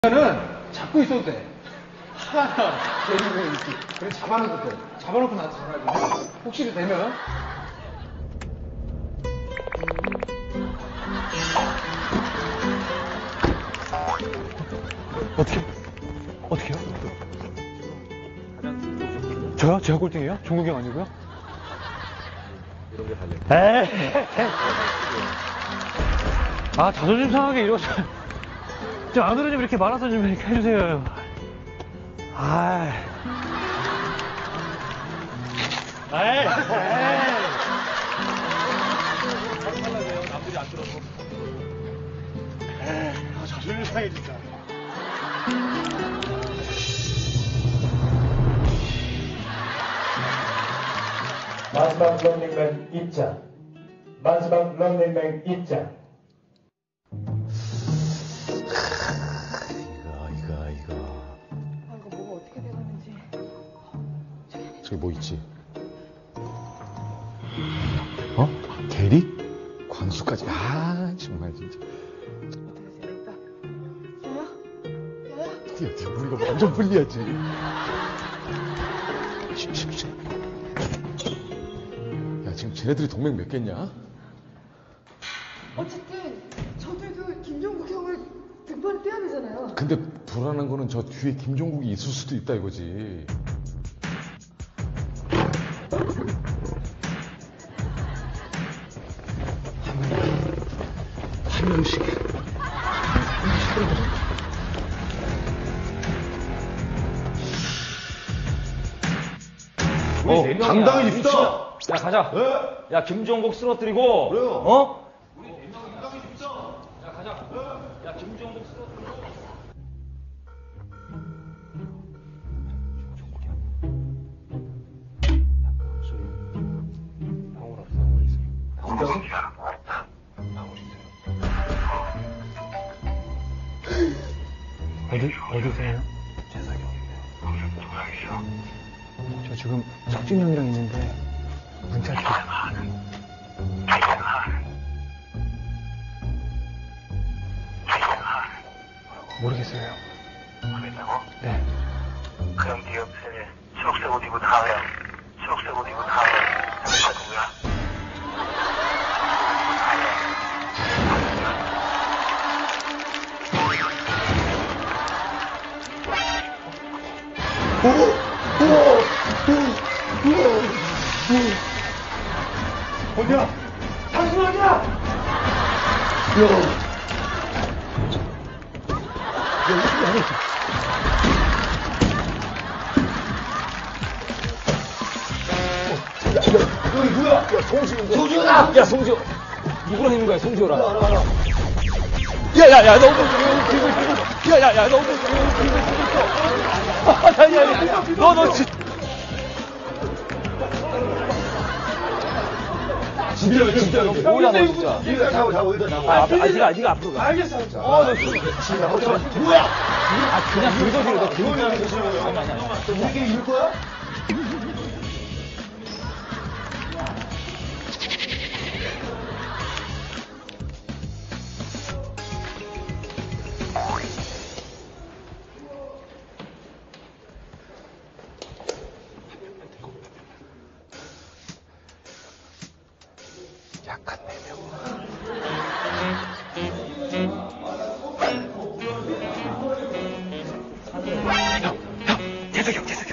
는 잡고 있어도 돼. 하나, 내리면 이렇게. 그래, 잡아놓고 돼. 잡아놓고 나한테 전화해줘. 혹시 되면. 어떻게요? 저요? 제가 꼴등이에요? 종국이 형 아니고요? 이런 게 달려. 에이. 아, 자존심 상하게 이러죠. 좀 안으로 좀 이렇게 말아서 좀 이렇게 해주세요. 아이. 에이. 남들이 안 들어서. 자존심 상해 진짜. 마지막 런닝맨 입장. 마지막 런닝맨 입장. 이거. 아, 이거 뭐가 어떻게 돼가는지. 저기 뭐 있지? 어? 대리? 광수까지. 아, 정말 진짜. 어떻게 되겠다. 야야? 야야? 불리하지. 우리가 완전 불리하지. 야, 지금 쟤네들이 동맹 맺겠냐? 어쨌든 저들도 김종국 형을 등반을 떼야 되잖아요. 근데 불안한 거는 저 뒤에 김종국이 있을 수도 있다 이거지. 한 명씩. 당당히 줍시다. 야, 가자. 네? 야, 김종국 쓰러뜨리고. 그래요. 어? 당당히 줍시다. 야, 가자. 야, 김종국 쓰러뜨리고. 어디세요? 저 지금 석진 형이랑 있는데 문자 모르겠어요. 모르겠다고? 네. 그럼 네 옆에 초록색 옷 입고 다와요. 초록색 옷 입고 다와요. 여기가 누구야? 어디야? 당신 어디야? 여기 누구야? 야, 송지훈. 송지훈아! 야, 송지호. 누구랑 있는 거야, 송지호랑? 야, 너무 들고 있어. 야, 너무 들고 있어. 야, 너 진짜. 진짜, 너 뭐야, 너 진짜. 네가 잡아, 일단 잡아. 네가 앞으로 가. 알겠어. 너 진짜. 뭐야? 그냥 긁어주려, 너 이거는 조심해요. 우리끼리 이길 거야? 약한 4명. 형, 재석이 형.